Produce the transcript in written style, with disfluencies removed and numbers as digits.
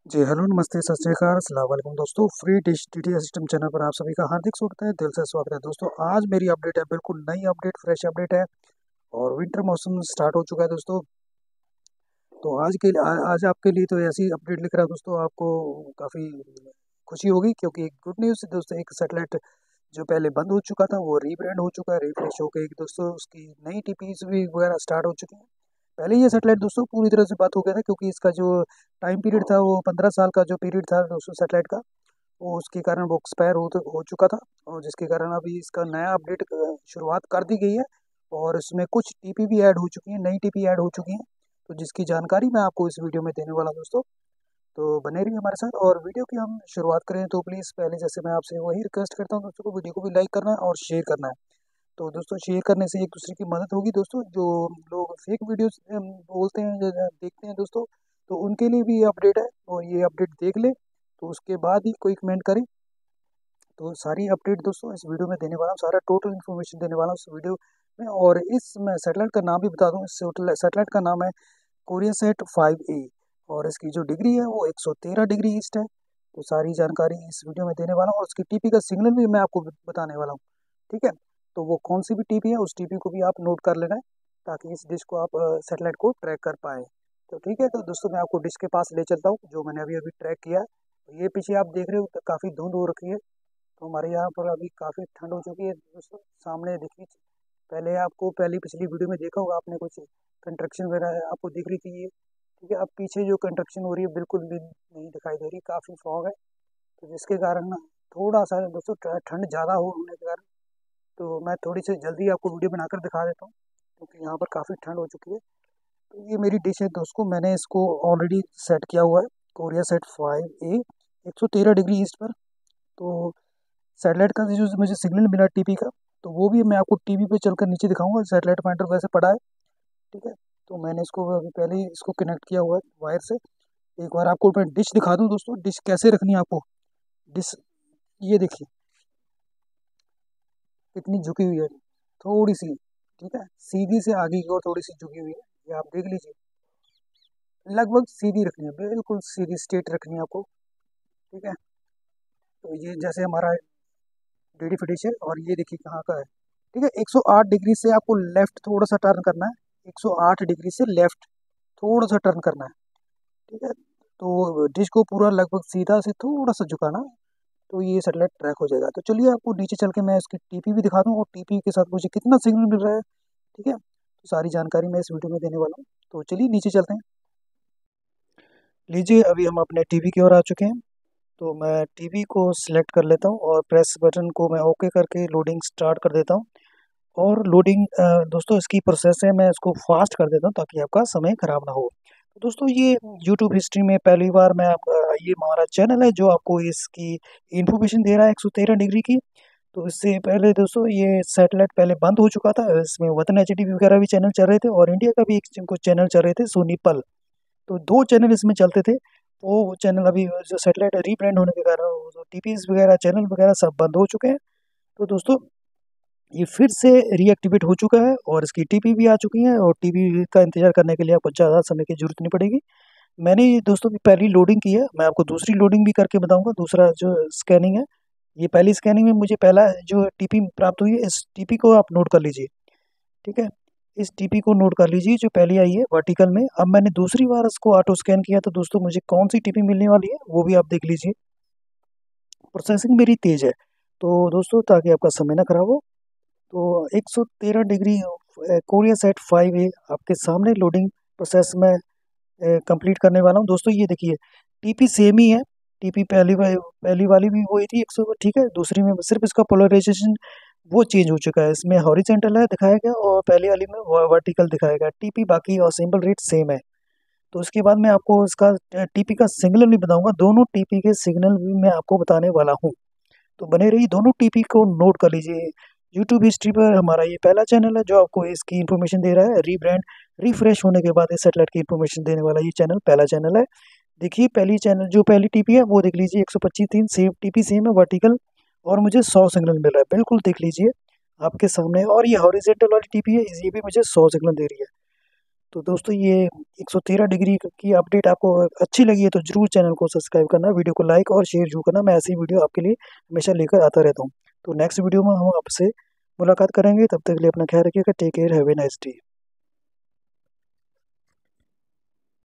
जी hello नमस्ते सत श्री अकाल अस्सलाम वालेकुम दोस्तों। Free dish TTS system channel पर आप सभी का हार्दिक स्वागत है, दिल से स्वागत है दोस्तों। आज मेरी अपडेट है, बिल्कुल नई अपडेट, फ्रेश अपडेट है और विंटर मौसम स्टार्ट हो चुका है दोस्तों। तो आज के लिए आज आपके लिए तो ऐसी अपडेट लिख रहा हूँ दोस्तों, आपको काफ़ी खुशी होगी क्योंकि एक गुड न्यूज़ है दोस्तों। एक सैटेलाइट जो पहले बंद हो चुका था वो रीब्रांड हो चुका है, रिफ्रेश होकर एक दोस्तों उसकी नई टीपीज भी वगैरह स्टार्ट हो चुकी है। पहले ये सैटेलाइट दोस्तों पूरी तरह से बंद हो गया था क्योंकि इसका जो टाइम पीरियड था वो 15 साल का जो पीरियड था दोस्तों सैटेलाइट का, वो उसके कारण वो एक्सपायर हो चुका था। और जिसके कारण अभी इसका नया अपडेट शुरुआत कर दी गई है और इसमें कुछ टीपी भी ऐड हो चुकी हैं, नई टीपी ऐड हो चुकी हैं। तो जिसकी जानकारी मैं आपको इस वीडियो में देने वाला हूं दोस्तों। तो बने रहिए हमारे साथ और वीडियो की हम शुरुआत करें तो प्लीज़ पहले जैसे मैं आपसे वही रिक्वेस्ट करता हूँ दोस्तों को, वीडियो को भी लाइक करना है और शेयर करना है। तो दोस्तों शेयर करने से एक दूसरे की मदद होगी दोस्तों। जो लोग फेक वीडियोस बोलते हैं या देखते हैं दोस्तों, तो उनके लिए भी ये अपडेट है और ये अपडेट देख ले तो उसके बाद ही कोई कमेंट करे। तो सारी अपडेट दोस्तों इस वीडियो में देने वाला हूँ, सारा टोटल इन्फॉर्मेशन देने वाला हूँ इस वीडियो में। और इस मैं सैटेलाइट का नाम भी बता दूँ, इस सैटेलाइट का नाम है कोरियासैट 5A और इसकी जो डिग्री है वो 113 डिग्री ईस्ट है। तो सारी जानकारी इस वीडियो में देने वाला हूँ और उसकी टीपी का सिग्नल भी मैं आपको बताने वाला हूँ, ठीक है। तो वो कौन सी भी टीपी है उस टीपी को भी आप नोट कर लेना है ताकि इस डिश को आप सैटेलाइट को ट्रैक कर पाए। तो ठीक है, तो दोस्तों मैं आपको डिश के पास ले चलता हूँ जो मैंने अभी अभी ट्रैक किया है। तो ये पीछे आप देख रहे हो तो काफ़ी धुंध हो रखी है। तो हमारे यहाँ पर अभी काफ़ी ठंड हो चुकी है दोस्तों, सामने देखिए। पहले आपको पहली पिछली वीडियो में देखा होगा आपने, कुछ कंस्ट्रक्शन वगैरह आपको दिख रही थी ये, ठीक है। अब पीछे जो कंस्ट्रक्शन हो रही है बिल्कुल भी नहीं दिखाई दे रही, काफ़ी फॉग है। तो जिसके कारण ना थोड़ा सा दोस्तों ठंड ज़्यादा होने के कारण तो मैं थोड़ी सी जल्दी आपको वीडियो बनाकर दिखा देता हूँ क्योंकि यहाँ पर काफ़ी ठंड हो चुकी है। तो ये मेरी डिश है दोस्तों, मैंने इसको ऑलरेडी सेट किया हुआ है, कोरियासैट 5A 113 डिग्री ईस्ट पर। तो सैटेलाइट का जो मुझे सिग्नल मिला टीपी का, तो वो भी मैं आपको टीवी पे चलकर नीचे दिखाऊंगा। सैटेलाइट पॉइंटर वैसे पड़ा है, ठीक है। तो मैंने इसको अभी पहले ही इसको कनेक्ट किया हुआ है वायर से। एक बार आपको मैं डिश दिखा दूं दोस्तों, डिश कैसे रखनी है आपको। डिश ये देखिए कितनी झुकी हुई है, थोड़ी सी, ठीक है, सीधी से आगे की ओर थोड़ी सी झुकी हुई है, ये आप देख लीजिए। लगभग सीधी रखनी है, बिल्कुल सीधी स्ट्रेट रखनी है आपको, ठीक है। तो ये जैसे हमारा डीडी फिटिश है और ये देखिए कहाँ का है, ठीक है। 108 डिग्री से आपको लेफ्ट थोड़ा सा टर्न करना है, 108 डिग्री से लेफ्ट थोड़ा सा टर्न करना है, ठीक है। तो डिश को पूरा लगभग सीधा से थोड़ा सा झुकाना है, तो ये सेटेलाइट ट्रैक हो जाएगा। तो चलिए आपको नीचे चल के मैं इसकी टीपी भी दिखा दूँ और टीपी के साथ मुझे कितना सिग्नल मिल रहा है, ठीक है। तो सारी जानकारी मैं इस वीडियो में देने वाला हूँ। तो चलिए नीचे चलते हैं। लीजिए अभी हम अपने टीवी की ओर आ चुके हैं। तो मैं टीवी को सिलेक्ट कर लेता हूँ और प्रेस बटन को मैं ओके करके लोडिंग स्टार्ट कर देता हूँ। और लोडिंग दोस्तों इसकी प्रोसेस है, मैं इसको फास्ट कर देता हूँ ताकि आपका समय खराब ना हो। तो दोस्तों ये यूट्यूब हिस्ट्री में पहली बार मैं ये हमारा चैनल है जो आपको इसकी इंफॉर्मेशन दे रहा है 113 डिग्री की। तो इससे पहले दोस्तों ये सैटेलाइट पहले बंद हो चुका था, इसमें वतन एचडी वगैरह भी चैनल चल रहे थे और इंडिया का भी एक कुछ चैनल चल रहे थे, सोनी पल। तो दो चैनल इसमें चलते थे। वो चैनल अभी जो सैटेलाइट रीब्रांड होने के कारण वो जो टीपीज वगैरह चैनल वगैरह सब बंद हो चुके हैं। तो दोस्तों ये फिर से रीएक्टिवेट हो चुका है और इसकी टीपी भी आ चुकी है और टीपी का इंतजार करने के लिए आपको ज़्यादा समय की जरूरत नहीं पड़ेगी। मैंने ये दोस्तों पहली लोडिंग की है, मैं आपको दूसरी लोडिंग भी करके बताऊंगा। दूसरा जो स्कैनिंग है, ये पहली स्कैनिंग में मुझे पहला जो टीपी प्राप्त हुई है, इस टीपी को आप नोट कर लीजिए, ठीक है। इस टीपी को नोट कर लीजिए जो पहली आई है वर्टिकल में। अब मैंने दूसरी बार इसको ऑटो स्कैन किया तो दोस्तों मुझे कौन सी टीपी मिलने वाली है वो भी आप देख लीजिए। प्रोसेसिंग मेरी तेज़ है तो दोस्तों ताकि आपका समय ना खराब हो, तो 113 डिग्री कोरियासैट 5A आपके सामने लोडिंग प्रोसेस में कंप्लीट करने वाला हूँ दोस्तों। ये देखिए टीपी सेम ही है, टीपी पहली वाली भी वही थी 100, ठीक है। दूसरी में सिर्फ इसका पोलराइजेशन वो चेंज हो चुका है, इसमें हॉरिजेंटल है दिखाया गया और पहली वाली में वर्टिकल दिखाया गया। टीपी बाकी और सिंबल रेट सेम है। तो उसके बाद मैं आपको इसका टीपी का सिग्नल भी बताऊंगा, दोनों टीपी के सिग्नल भी मैं आपको बताने वाला हूँ। तो बने रहिए, दोनों टीपी को नोट कर लीजिए। यूट्यूब हिस्ट्री पर हमारा ये पहला चैनल है जो आपको इसकी इन्फॉर्मेशन दे रहा है। रीब्रांड रिफ्रेश होने के बाद इस सेटेलाइट की इन्फॉर्मेशन देने वाला ये चैनल पहला चैनल है। देखिए पहली चैनल जो पहली टीपी है वो देख लीजिए, 125 सेम टीपी सेम है वर्टिकल और मुझे 100 सिग्नल मिल रहा है, बिल्कुल देख लीजिए आपके सामने। और ये हॉरिजेंटल वाली टीपी है, ये भी मुझे 100 सिग्नल दे रही है। तो दोस्तों ये 113 डिग्री की अपडेट आपको अच्छी लगी है तो जरूर चैनल को सब्सक्राइब करना, वीडियो को लाइक और शेयर जरूर करना। मैं ऐसी वीडियो आपके लिए हमेशा लेकर आता रहता हूँ। तो नेक्स्ट वीडियो में हम आपसे मुलाकात करेंगे, तब तक के लिए अपना ख्याल रखिएगा। Take care, have a nice day.